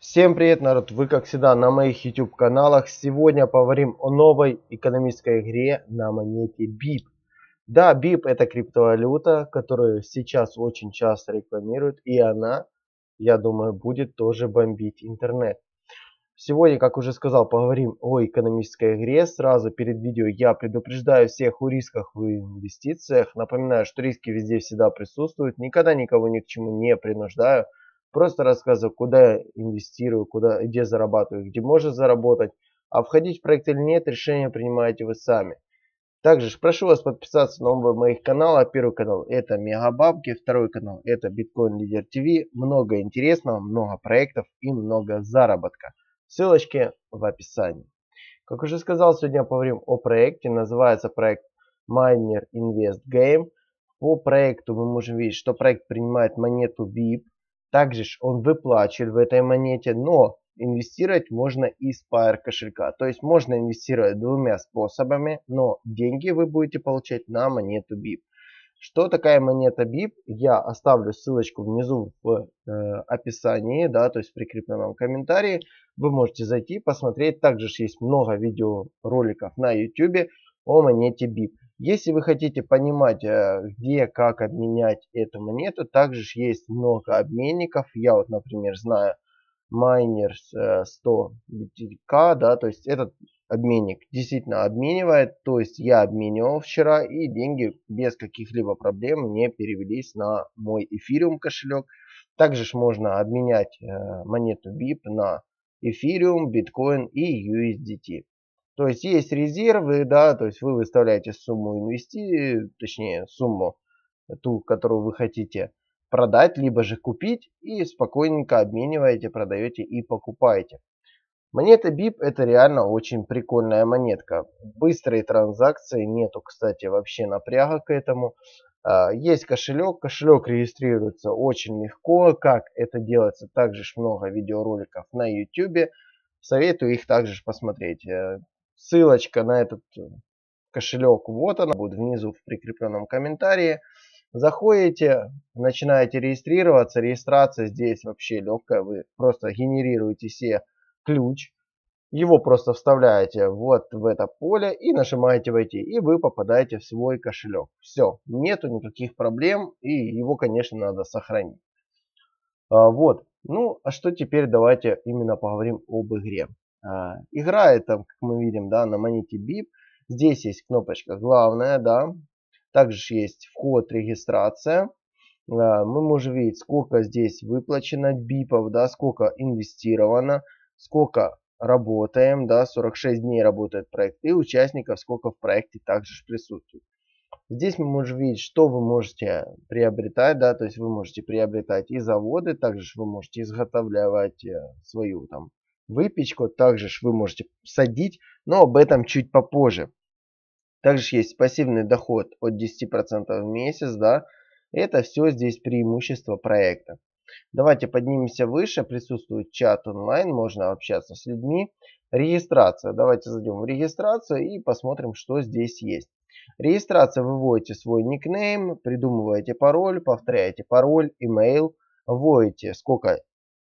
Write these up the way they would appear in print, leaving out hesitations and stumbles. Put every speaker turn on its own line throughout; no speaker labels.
Всем привет, народ! Вы, как всегда, на моих YouTube каналах. Сегодня поговорим о новой экономической игре на монете BIP. Да, BIP это криптовалюта, которую сейчас очень часто рекламируют, и она, я думаю, будет тоже бомбить интернет. Сегодня, как уже сказал, поговорим о экономической игре. Сразу перед видео я предупреждаю всех о рисках в инвестициях. Напоминаю, что риски везде всегда присутствуют. Никогда никого ни к чему не принуждаю. Просто рассказываю, куда инвестирую, где зарабатываю, где можно заработать. А входить в проект или нет, решение принимаете вы сами. Также прошу вас подписаться на оба моих канала. Первый канал это Мегабабки, второй канал это Bitcoin Leader TV. Много интересного, много проектов и много заработка. Ссылочки в описании. Как уже сказал, сегодня поговорим о проекте. Называется проект Miner Invest Game. По проекту мы можем видеть, что проект принимает монету BIP. Также он выплачивает в этой монете, но инвестировать можно из Pair кошелька. То есть можно инвестировать двумя способами, но деньги вы будете получать на монету BIP. Что такая монета BIP? Я оставлю ссылочку внизу в описании, да, то есть в прикрепленном комментарии. Вы можете зайти, посмотреть. Также есть много видеороликов на YouTube о монете BIP. Если вы хотите понимать, где, как обменять эту монету, также есть много обменников. Я вот, например, знаю Miners 100 BTK, да, то есть этот обменник действительно обменивает, то есть я обменивал вчера и деньги без каких-либо проблем мне перевелись на мой Ethereum кошелек. Также можно обменять монету BIP на Ethereum, Bitcoin и USDT. То есть есть резервы, да, то есть вы выставляете сумму точнее сумму ту, которую вы хотите продать, либо же купить и спокойненько обмениваете, продаете и покупаете. Монета BIP это реально очень прикольная монетка. Быстрые транзакции, нету, кстати, вообще напряга к этому. Есть кошелек, кошелек регистрируется очень легко. Как это делается, также много видеороликов на YouTube. Советую их также посмотреть. Ссылочка на этот кошелек, вот она, будет внизу в прикрепленном комментарии. Заходите, начинаете регистрироваться. Регистрация здесь вообще легкая. Вы просто генерируете себе ключ. Его просто вставляете вот в это поле и нажимаете войти. И вы попадаете в свой кошелек. Все, нету никаких проблем. И его, конечно, надо сохранить. Вот. Ну, а что теперь давайте именно поговорим об игре. Игра это, как мы видим, да, на монете BIP. Здесь есть кнопочка главная, да. Также есть вход, регистрация. Мы можем видеть, сколько здесь выплачено бипов, да, сколько инвестировано, сколько работаем, да, 46 дней работает проект, и участников, сколько в проекте также присутствует. Здесь мы можем видеть, что вы можете приобретать, да, то есть вы можете приобретать и заводы, также вы можете изготавливать свою там выпечку, также вы можете садить, но об этом чуть попозже. Также есть пассивный доход от 10% в месяц, да. Это все здесь преимущество проекта. Давайте поднимемся выше. Присутствует чат онлайн, можно общаться с людьми. Регистрация. Давайте зайдем в регистрацию и посмотрим, что здесь есть. Регистрация. Вы вводите свой никнейм, придумываете пароль, повторяете пароль, имейл, вводите сколько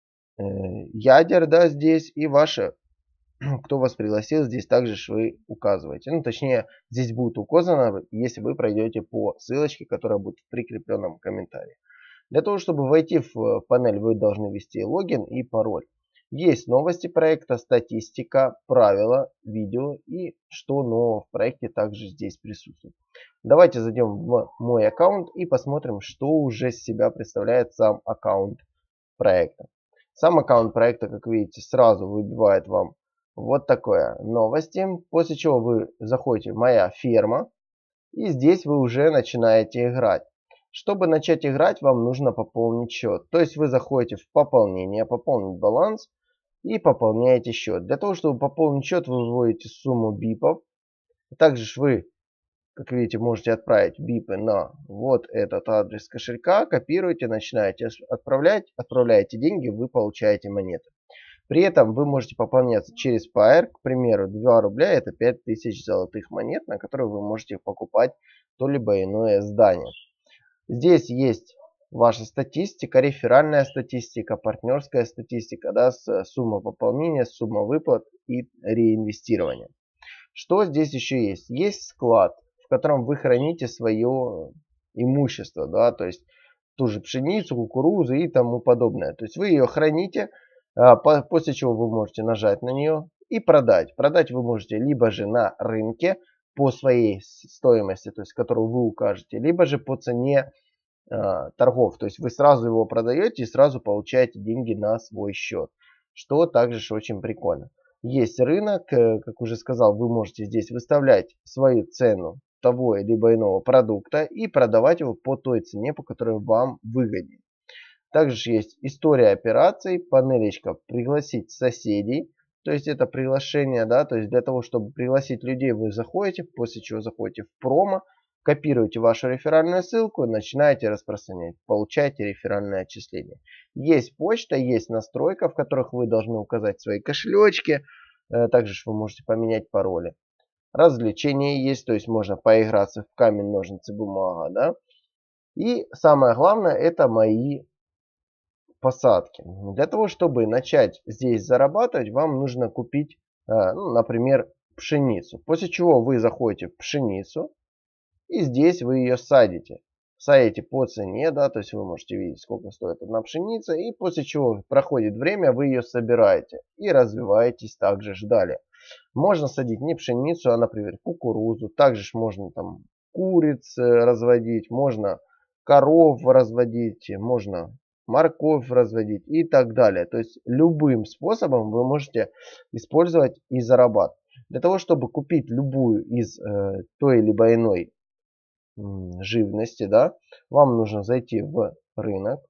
ядер, да, здесь и ваше кто вас пригласил, здесь также вы указываете. Ну, точнее, здесь будет указано, если вы пройдете по ссылочке, которая будет в прикрепленном комментарии. Для того, чтобы войти в панель, вы должны ввести логин и пароль. Есть новости проекта, статистика, правила, видео и что нового в проекте также здесь присутствует. Давайте зайдем в мой аккаунт и посмотрим, что уже из себя представляет сам аккаунт проекта. Сам аккаунт проекта, как видите, сразу выбивает вам вот такое новости. После чего вы заходите в моя ферма. И здесь вы уже начинаете играть. Чтобы начать играть, вам нужно пополнить счет. То есть вы заходите в пополнение, пополнить баланс и пополняете счет. Для того, чтобы пополнить счет, вы вводите сумму бипов. Также вы, как видите, можете отправить бипы на вот этот адрес кошелька. Копируете, начинаете отправлять. Отправляете деньги, вы получаете монеты. При этом вы можете пополняться через Pair, к примеру, 2 рубля это 5000 золотых монет, на которые вы можете покупать то либо иное здание. Здесь есть ваша статистика, реферальная статистика, партнерская статистика, да, сумма пополнения, сумма выплат и реинвестирования. Что здесь еще есть? Есть склад, в котором вы храните свое имущество, да, то есть ту же пшеницу, кукурузу и тому подобное. То есть вы ее храните, после чего вы можете нажать на нее и продать. Продать вы можете либо же на рынке по своей стоимости, то есть которую вы укажете, либо же по цене торгов. То есть вы сразу его продаете и сразу получаете деньги на свой счет, что также очень прикольно. Есть рынок, как уже сказал, вы можете здесь выставлять свою цену того либо иного продукта и продавать его по той цене, по которой вам выгоднее. Также есть история операций, панелечка пригласить соседей. То есть это приглашение, да, то есть для того, чтобы пригласить людей, вы заходите, после чего заходите в промо, копируете вашу реферальную ссылку и начинаете распространять, получаете реферальное отчисление. Есть почта, есть настройка, в которых вы должны указать свои кошелечки, также вы можете поменять пароли. Развлечения есть, то есть можно поиграться в камень, ножницы, бумага, да. И самое главное, это мои посадки. Для того, чтобы начать здесь зарабатывать, вам нужно купить, например, пшеницу. После чего вы заходите в пшеницу и здесь вы ее садите. Садите по цене, да, то есть вы можете видеть, сколько стоит одна пшеница. И после чего проходит время, вы ее собираете и развиваетесь также далее. Можно садить не пшеницу, а, например, кукурузу. Также можно там куриц разводить, можно коров разводить, можно морковь разводить и так далее. То есть любым способом вы можете использовать и зарабатывать. Для того, чтобы купить любую из той либо иной живности, да, вам нужно зайти в рынок.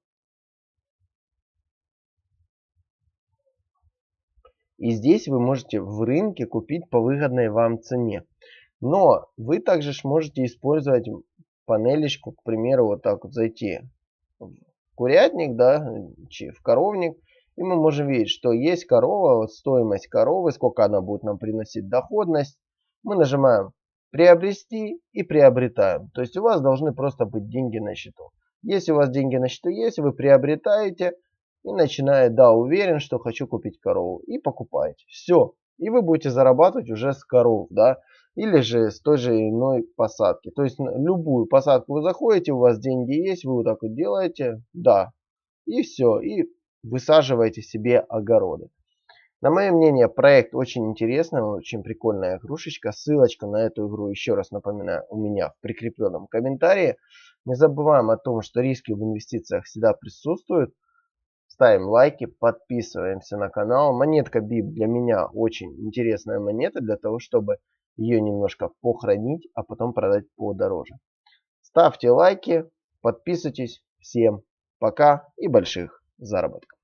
И здесь вы можете в рынке купить по выгодной вам цене. Но вы также можете использовать панелечку, к примеру, вот так вот зайти в курятник, да, в коровник. И мы можем видеть, что есть корова, вот стоимость коровы, сколько она будет нам приносить доходность. Мы нажимаем приобрести и приобретаем. То есть у вас должны просто быть деньги на счету. Если у вас деньги на счету есть, вы приобретаете и начинаете, да, уверен, что хочу купить корову. И покупаете. Все. И вы будете зарабатывать уже с коров, да. Или же с той же иной посадки. То есть любую посадку вы заходите, у вас деньги есть, вы вот так вот делаете, да. И все. И высаживаете себе огороды. На мое мнение, проект очень интересный, очень прикольная игрушечка. Ссылочка на эту игру, еще раз напоминаю, у меня в прикрепленном комментарии. Не забываем о том, что риски в инвестициях всегда присутствуют. Ставим лайки, подписываемся на канал. Монетка BIP для меня очень интересная монета, для того, чтобы ее немножко похоронить, а потом продать подороже. Ставьте лайки, подписывайтесь. Всем пока и больших заработков.